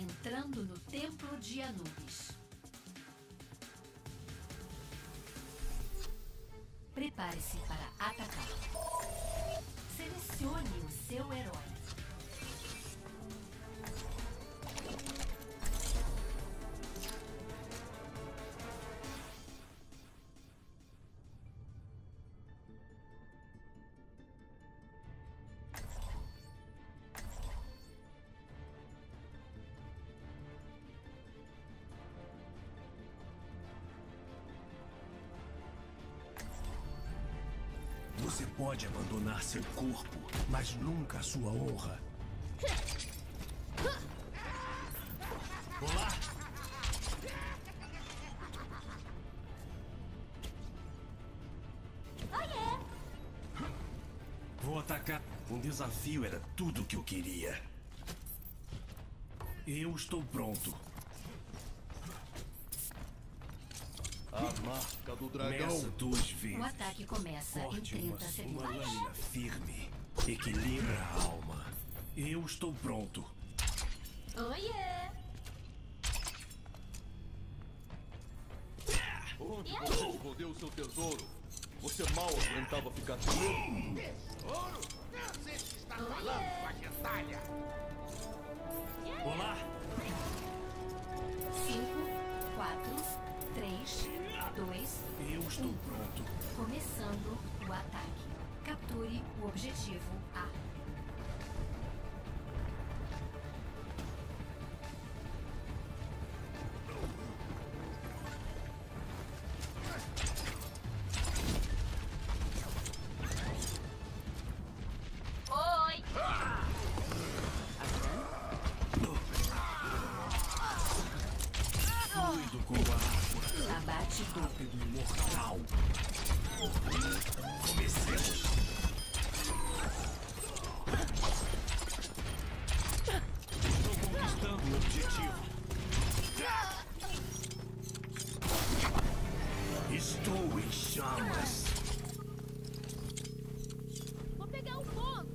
Entrando no Templo de Anubis. Prepare-se para atacar. Selecione o seu herói. Você pode abandonar seu corpo, mas nunca a sua honra. Olá! Vou atacar. Um desafio era tudo o que eu queria. Eu estou pronto. A marca do dragão. Começa 2 vezes. O ataque começa Corte em uma 30 segundos. lâmina firme. Equilibra a alma. Eu estou pronto. Oiê! Onde você escondeu o seu tesouro? Você mal aguentava ficar preso. Tesouro? Não sei se está falando com a gentalha. Olá! 5, 4, 3, 2, Eu estou pronto. começando o ataque. Capture o objetivo A. Oi! Fluido com a água. Abate do Rápido e mortal. Comecemos. Estou conquistando o objetivo. Estou em chamas. Vou pegar um fogo!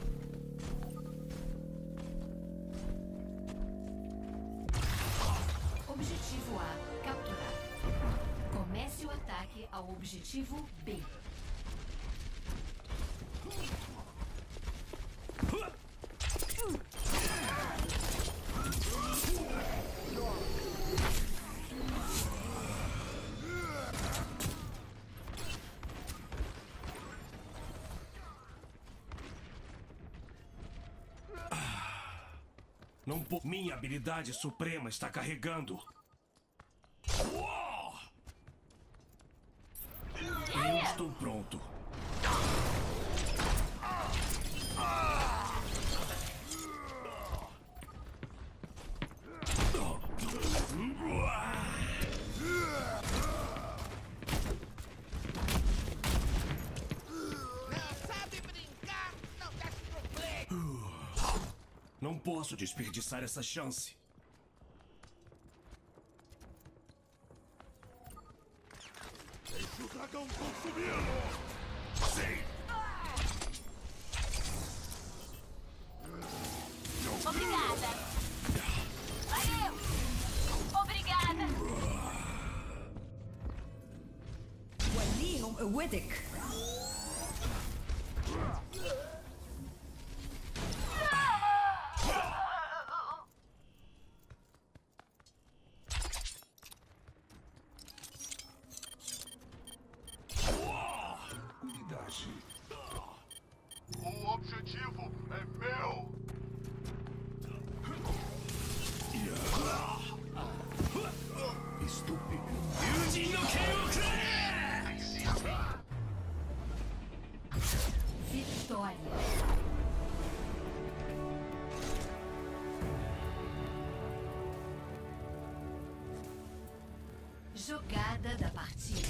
objetivo A capturado. Comece o ataque ao objetivo B. Não po... Minha habilidade suprema está carregando. Uou! Eu estou pronto. Não sabe brincar? Não desce pro play. Não posso desperdiçar essa chance. Deixe o dragão consumi-lo. Sim! Obrigada! Valeu! Obrigada! وليهم قوتك. Unidade. O objetivo é meu. Estúpido. Yuji no Kyokure! Vitória. Jogada da partida.